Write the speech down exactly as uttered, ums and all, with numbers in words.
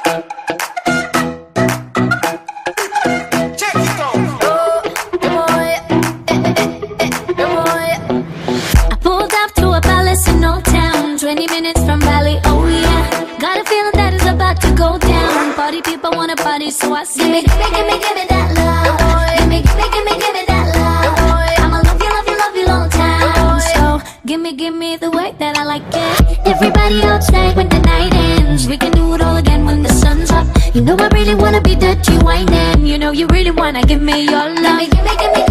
twenty minutes from Valley, oh yeah. Got a feeling that it's about to go down. Party people wanna party, so I say, gimme, gimme, gimme, gimme that love. Gimme, gimme, gimme, gimme that love. I'ma love you, love you, love you long time. So gimme, gimme the way that I like it. Everybody outside when the night ends. We can do it all again when the sun's up. You know I really wanna be dirty whining. You know you really wanna give me your love. Gimme, gimme, gimme.